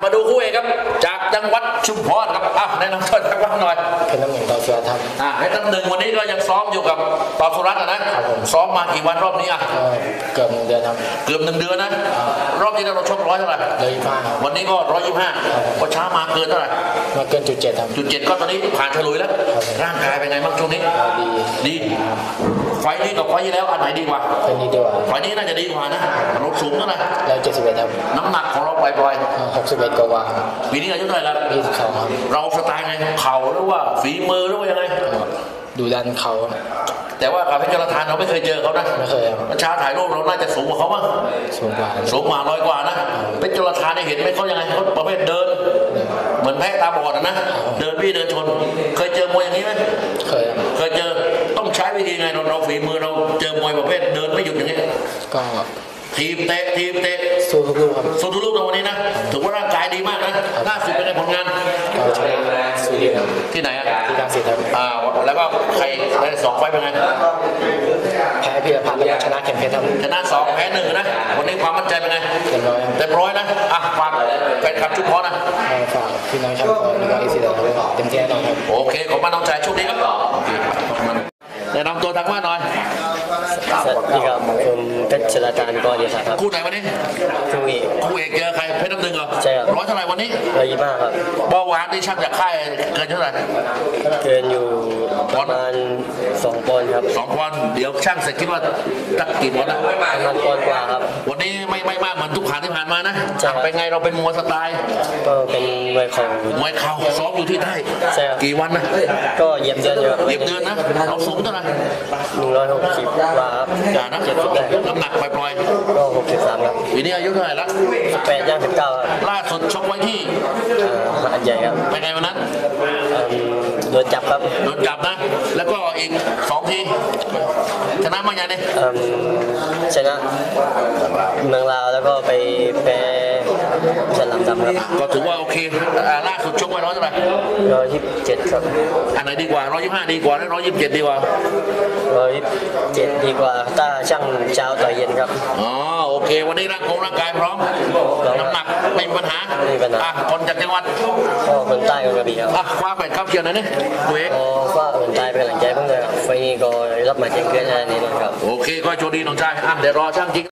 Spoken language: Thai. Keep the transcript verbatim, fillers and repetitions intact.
มาดูคู่เอกครับจากจังหวัดชุมพรครับอ่ะแนะนำตัวจังหวัดหน่อยเป็นน้ำหนึ่งต่อสุรัตน์ครับอ่ะให้ตั้งหนึ่งวันนี้ก็ยังซ้อมอยู่กับต่อสุรัตน์นะซ้อมมากี่วันรอบนี้อ่ะเกือบหนึ่งเดือนครับเกือบหนึ่งเดือนนะรอบนี้เราชกร้อยเท่าไหร่ร้อยยี่สิบห้าวันนี้ก็ร้อยยี่สิบห้าก็ช้ามาเกินเท่าไหร่มาเกินจุดเจ็ดครับจุดเจ็ดก็ตอนนี้ผ่านฉลุยแล้วร่างกายเป็นไงบ้างช่วงนี้ดีดีไฟนี้กับไฟที่แล้วอันไหนดีกว่าไฟนี้ดีกว่าไฟนี้น่าจะดีกว่านะรถสูงเท่าไหร่ร้อยเจ็ดสิบเอ็ดครับน้ำหนักของเราปล่อยๆหกสิบเอ็ดกว่าปีนี้อายุเท่าไหร่แล้วยี่สิบสองครับเราสไตล์ไงเข่าหรือว่าฝีมือหรือว่ายังไงดูดันเข่าแต่ว่ากับเพชรจรทานเราไม่เคยเจอเขานะไม่เคยครับประชาถ่ายรูปเราน่าจะสูงกว่าเขามั้งสูงกว่าสูงกว่าร้อยกว่านะเพชรจรทานได้เห็นไหมเขายังไงเขาประเภทเดินเหมือนแพะตาบอดนะเดินพี่เดินชนเคยเจอมวยอย่างนี้ไหมเคยเคยเจอต้องใช้วิธีไงเราเราฝีมือเราเจอมวยประเภทเดินไม่หยุดอย่างนี้ก็ทีมเตะทีมเตะสู้ทุกลูกครับสู้ทุกลูกในวันนี้นะถือว่าร่างกายดีมากนะล่าสุดเป็นในผลงานชนะสุรินทร์ที่ไหนอ่ะที่การศิลป์ครับอ่าแล้วก็ใครในสองไฟเป็นไงแพ้เพียรพันธ์แล้วชนะเข็มเพชรครับชนะสองแพ้หนึ่งนะวันนี้ความมั่นใจเป็นไงเต็มร้อยเต็มร้อยนะอ่ะฝากแฟนคลับชุมพรนะฝากพี่น้องชาวชุมพรแล้วก็เอซีเดอร์เต็มที่แน่นอนครับโอเคขอบคุณน้องชายโชคดีครับโอเคแนะนำตัวทางบ้านหน่อยสวัสดีครับผมเพชรชลาการกอเดียครับคู่ไหนวันนี้คู่เอกคู่เอกเจอใครเพชรน้ำหนึ่งเหรอใช่ครับร้อยเท่าไหร่วันนี้ร้อยยี่สิบห้าครับเบาหวานที่ช่างจากค่ายเกินเท่าไหร่เกินอยู่ประมาณสองปอนด์ครับสองปอนด์เดี๋ยวช่างเสร็จคิดว่าตักกี่ปอนด์นะประมาณปอนด์กว่าครับวันนี้ไม่ไม่มากเหมือนทุกผ่านที่ผ่านมานะเป็นไงเราเป็นมวยสไตล์ก็เป็นมวยเข่ามวยเข่าซ้อมอยู่ที่ใต้กี่วันนะก็เหยียบเดือนเหยียบเดือนนะเราสูงเท่าไหร่หนึ่งร้อยหกสิบกว่าครับอย่านะน้ำหนักปล่อยๆก็หกสิบสามครับปีนี้อายุเท่าไหร่ละแปดย่างสิบเก้าครับล่าสุดชกไว้ที่มหาใหญ่ครับเป็นไงวันนั้นโดนจับครับโดนจับนะแล้วก็อีกสองทีชนะมาอย่างนี้ชนะเมืองลาวแล้วก็ไปแพ้ฉลามดำครับก็ถือว่าโอเคล่าสุดชกไว้ร้อยเท่าไหร่ร้อยยี่สิบเจ็ดครับอันไหนดีกว่าร้อยยี่สิบห้าดีกว่าหรือร้อยยี่สิบเจ็ดดีกว่าร้อยยี่สิบเจ็ดดีกว่าถ้าช่างเช้าต่อยเย็นครับอ๋อโอเควันนี้ร่างกายร่างกายพร้อมน้ำหนักไม่มีปัญหาไม่มีปัญหาคนจากจังหวัดก็คนใต้กับกระบี่ครับอ่ะคว้าแปดข้าวเขียวหน่อยนี่ตัวเองคว้าคนใต้เป็นหลังใจเพิ่งเลยครับไฟนี้ก็รับมาแจ้งเกิดอะไรนี่นะครับโอเคก็โชคดีน้องชายอ่ะเดี๋ยวรอช่างจริง